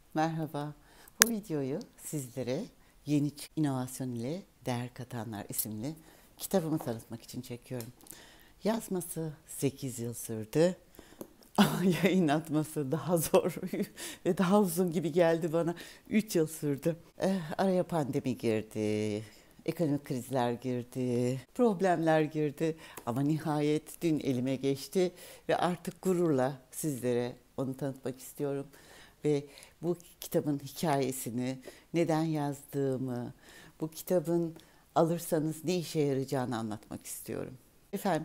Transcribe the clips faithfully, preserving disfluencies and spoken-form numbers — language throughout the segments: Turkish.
Merhaba. Bu videoyu sizlere Yeni İnovasyon ile Değer Katanlar isimli kitabımı tanıtmak için çekiyorum. Yazması sekiz yıl sürdü ama yayınlatması daha zor ve daha uzun gibi geldi bana. üç yıl sürdü. Eh, araya pandemi girdi, ekonomik krizler girdi, problemler girdi ama nihayet dün elime geçti ve artık gururla sizlere onu tanıtmak istiyorum. Ve bu kitabın hikayesini, neden yazdığımı, bu kitabın alırsanız ne işe yarayacağını anlatmak istiyorum. Efendim,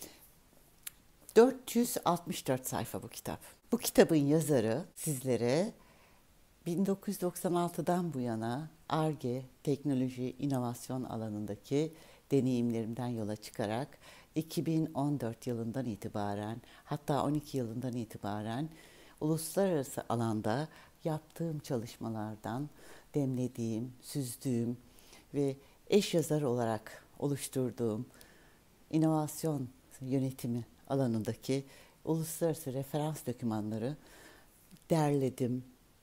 dört yüz altmış dört sayfa bu kitap. Bu kitabın yazarı sizlere bin dokuz yüz doksan altıdan bu yana Ar-Ge, teknoloji, inovasyon alanındaki deneyimlerimden yola çıkarak iki bin on dört yılından itibaren, hatta on iki yılından itibaren uluslararası alanda yaptığım çalışmalardan demlediğim, süzdüğüm ve eş yazar olarak oluşturduğum inovasyon yönetimi alanındaki uluslararası referans dokümanları derledim,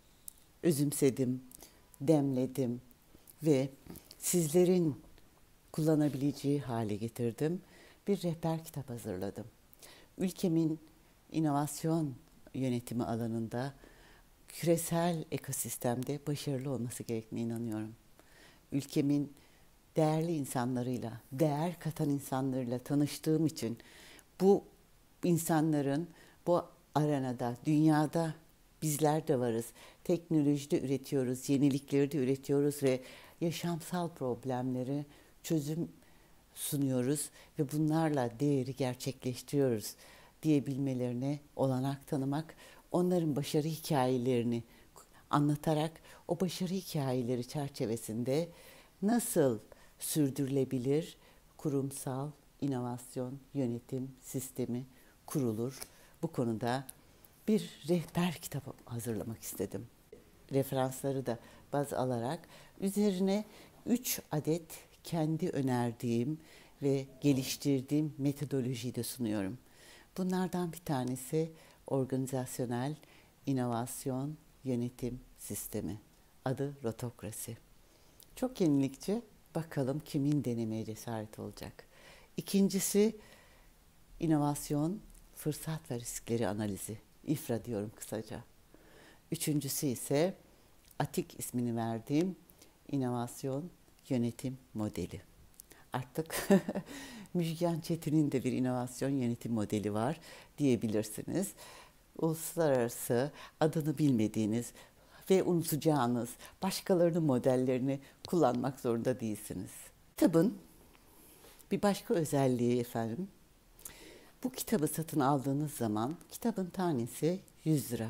özümsedim, demledim ve sizlerin kullanabileceği hale getirdim. Bir rehber kitap hazırladım. Ülkemin inovasyon yönetimi alanında küresel ekosistemde başarılı olması gerektiğine inanıyorum. Ülkemin değerli insanlarıyla, değer katan insanlarıyla tanıştığım için bu insanların bu arenada, dünyada bizler de varız. Teknolojide üretiyoruz, yenilikleri de üretiyoruz ve yaşamsal problemleri çözüm sunuyoruz ve bunlarla değeri gerçekleştiriyoruz diyebilmelerine olanak tanımak, onların başarı hikayelerini anlatarak o başarı hikayeleri çerçevesinde nasıl sürdürülebilir kurumsal inovasyon yönetim sistemi kurulur. Bu konuda bir rehber kitabı hazırlamak istedim. Referansları da baz alarak üzerine üç adet kendi önerdiğim ve geliştirdiğim metodolojiyi de sunuyorum. Bunlardan bir tanesi organizasyonel inovasyon yönetim sistemi. Adı Rotokrasi. Çok yenilikçi. Bakalım kimin denemeye cesaret olacak. İkincisi inovasyon, fırsat ve riskleri analizi. İFRA diyorum kısaca. Üçüncüsü ise ATİK ismini verdiğim inovasyon yönetim modeli. Artık Müjgan Çetin'in de bir inovasyon yönetim modeli var diyebilirsiniz. Uluslararası adını bilmediğiniz ve unutacağınız başkalarının modellerini kullanmak zorunda değilsiniz. Kitabın bir başka özelliği efendim, bu kitabı satın aldığınız zaman kitabın tanesi yüz lira.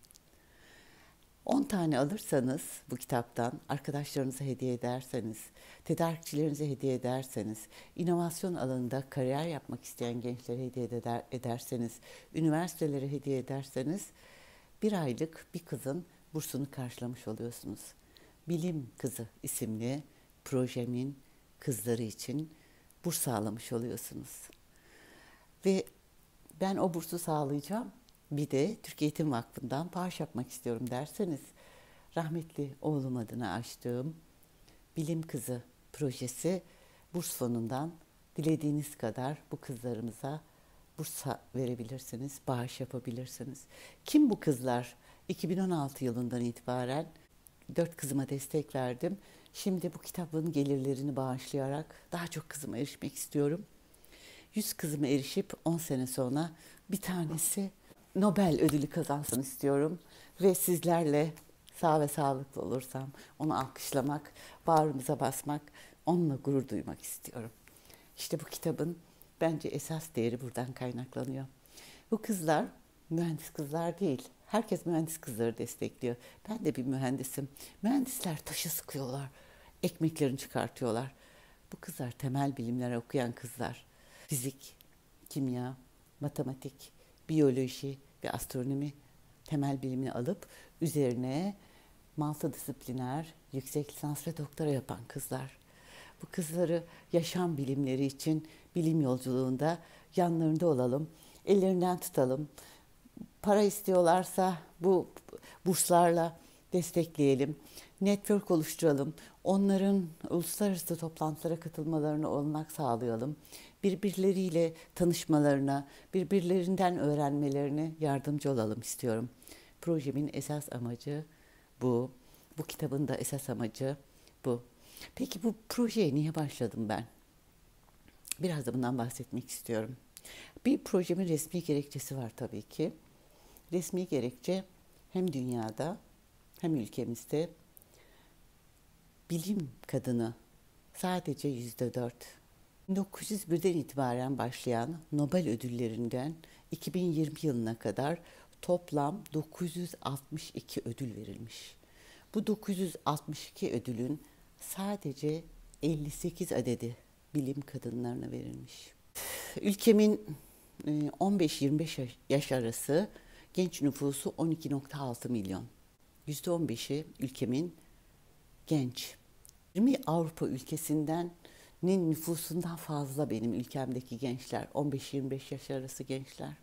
on tane alırsanız bu kitaptan arkadaşlarınıza hediye ederseniz, tedarikçilerinize hediye ederseniz, inovasyon alanında kariyer yapmak isteyen gençlere hediye eder, ederseniz, üniversitelere hediye ederseniz bir aylık bir kızın bursunu karşılamış oluyorsunuz. Bilim Kızı isimli projemin kızları için burs sağlamış oluyorsunuz. Ve ben o bursu sağlayacağım. Bir de Türk Eğitim Vakfı'ndan bağış yapmak istiyorum derseniz, rahmetli oğlum adına açtığım Bilim Kızı projesi burs fonundan dilediğiniz kadar bu kızlarımıza burs verebilirsiniz, bağış yapabilirsiniz. Kim bu kızlar? iki bin on altı yılından itibaren dört kızıma destek verdim. Şimdi bu kitabın gelirlerini bağışlayarak daha çok kızıma erişmek istiyorum. yüz kızıma erişip on sene sonra bir tanesi Nobel ödülü kazansın istiyorum. Ve sizlerle sağ ve sağlıklı olursam onu alkışlamak, bağrımıza basmak, onunla gurur duymak istiyorum. İşte bu kitabın bence esas değeri buradan kaynaklanıyor. Bu kızlar mühendis kızlar değil. Herkes mühendis kızları destekliyor. Ben de bir mühendisim. Mühendisler taşı sıkıyorlar, ekmeklerini çıkartıyorlar. Bu kızlar temel bilimler okuyan kızlar. Fizik, kimya, matematik, biyoloji ve astronomi temel bilimini alıp üzerine multidisipliner yüksek lisans ve doktora yapan kızlar. Bu kızları yaşam bilimleri için bilim yolculuğunda yanlarında olalım, ellerinden tutalım. Para istiyorlarsa bu burslarla destekleyelim, network oluşturalım, onların uluslararası toplantılara katılmalarına olanak sağlayalım, birbirleriyle tanışmalarına, birbirlerinden öğrenmelerine yardımcı olalım istiyorum. Projemin esas amacı bu, bu kitabın da esas amacı bu. Peki bu projeye niye başladım ben? Biraz da bundan bahsetmek istiyorum. Bir projemin resmi gerekçesi var tabii ki. Resmi gerekçe hem dünyada hem ülkemizde bilim kadını sadece yüzde dört. bin dokuz yüz birden itibaren başlayan Nobel ödüllerinden iki bin yirmi yılına kadar toplam dokuz yüz altmış iki ödül verilmiş. Bu dokuz yüz altmış iki ödülün sadece elli sekiz adedi bilim kadınlarına verilmiş. Ülkemin on beş yirmi beş yaş arası genç nüfusu on iki nokta altı milyon. yüzde on beşi ülkemin genç. yirmi Avrupa ülkesinden nüfusundan fazla benim ülkemdeki gençler. on beş yirmi beş yaş arası gençler.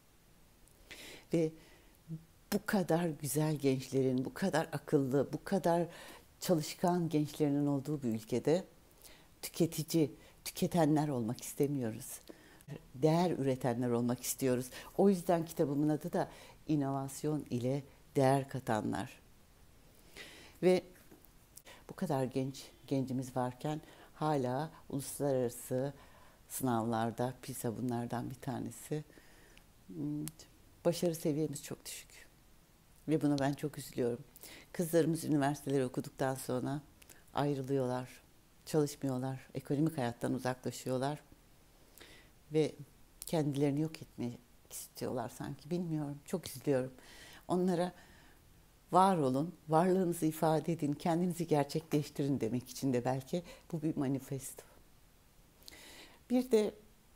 Ve bu kadar güzel gençlerin, bu kadar akıllı, bu kadar çalışkan gençlerin olduğu bir ülkede tüketici, tüketenler olmak istemiyoruz. Değer üretenler olmak istiyoruz. O yüzden kitabımın adı da inovasyon ile değer katanlar. Ve bu kadar genç gencimiz varken hala uluslararası sınavlarda, PISA bunlardan bir tanesi, başarı seviyemiz çok düşük. Ve buna ben çok üzülüyorum. Kızlarımız üniversiteleri okuduktan sonra ayrılıyorlar, çalışmıyorlar, ekonomik hayattan uzaklaşıyorlar ve kendilerini yok etmek istiyorlar sanki, bilmiyorum. Çok üzülüyorum. Onlara var olun, varlığınızı ifade edin, kendinizi gerçekleştirin demek için de belki bu bir manifesto. Bir de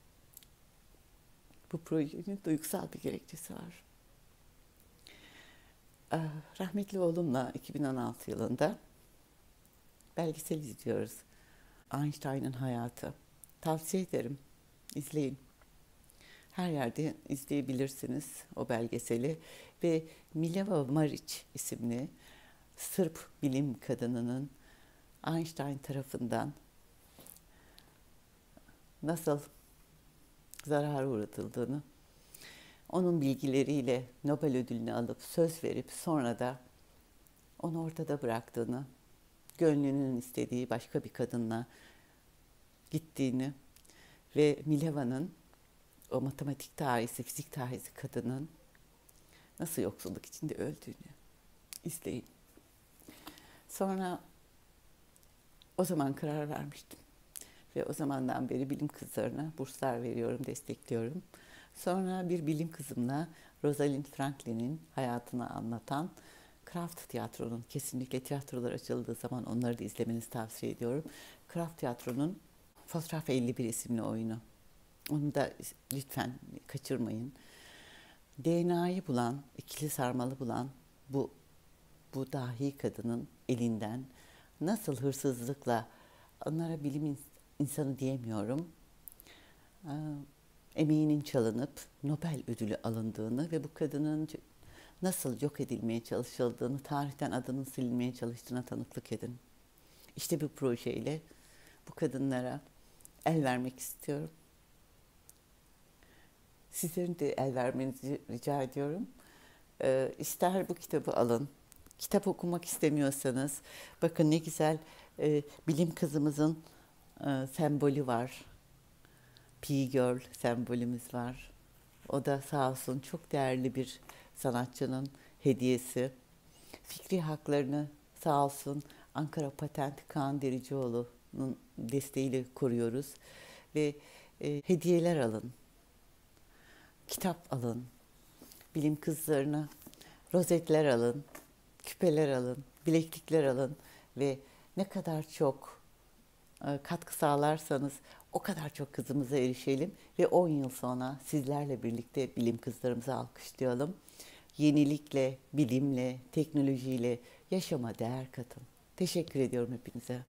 bu projenin duygusal bir gerekçesi var. Rahmetli oğlumla iki bin on altı yılında belgesel izliyoruz. Einstein'ın hayatı. Tavsiye ederim, izleyin. Her yerde izleyebilirsiniz o belgeseli. Ve Mileva Marić isimli Sırp bilim kadınının Einstein tarafından nasıl zarara uğratıldığını, onun bilgileriyle Nobel ödülünü alıp söz verip sonra da onu ortada bıraktığını, gönlünün istediği başka bir kadınla gittiğini ve Mileva'nın, o matematik dahisi, fizik dahisi kadının nasıl yoksulluk içinde öldüğünü izleyin. Sonra o zaman karar vermiştim. Ve o zamandan beri bilim kızlarına burslar veriyorum, destekliyorum. Sonra bir bilim kızımla Rosalind Franklin'in hayatını anlatan Kraft Tiyatro'nun, kesinlikle tiyatrolar açıldığı zaman onları da izlemenizi tavsiye ediyorum. Kraft Tiyatro'nun Fotoğraf elli bir isimli oyunu. Onu da lütfen kaçırmayın. D N A'yı bulan, ikili sarmalı bulan bu bu dahi kadının elinden nasıl hırsızlıkla, onlara bilim insanı diyemiyorum, emeğinin çalınıp Nobel ödülü alındığını ve bu kadının nasıl yok edilmeye çalışıldığını, tarihten adının silinmeye çalıştığına tanıklık edin. İşte bu projeyle bu kadınlara el vermek istiyorum. Sizlerin de el vermenizi rica ediyorum. Ee, ister bu kitabı alın. Kitap okumak istemiyorsanız, bakın ne güzel e, bilim kızımızın e, sembolü var. Pi Girl sembolümüz var. O da sağ olsun çok değerli bir sanatçının hediyesi. Fikri haklarını sağ olsun Ankara Patent Kaan Dericioğlu'nun desteğiyle koruyoruz. Ve e, hediyeler alın. Kitap alın. Bilim kızlarına rozetler alın. Küpeler alın. Bileklikler alın. Ve ne kadar çok e, katkı sağlarsanız o kadar çok kızımıza erişelim ve on yıl sonra sizlerle birlikte bilim kızlarımızı alkışlayalım. Yenilikle, bilimle, teknolojiyle yaşama değer katın. Teşekkür ediyorum hepinize.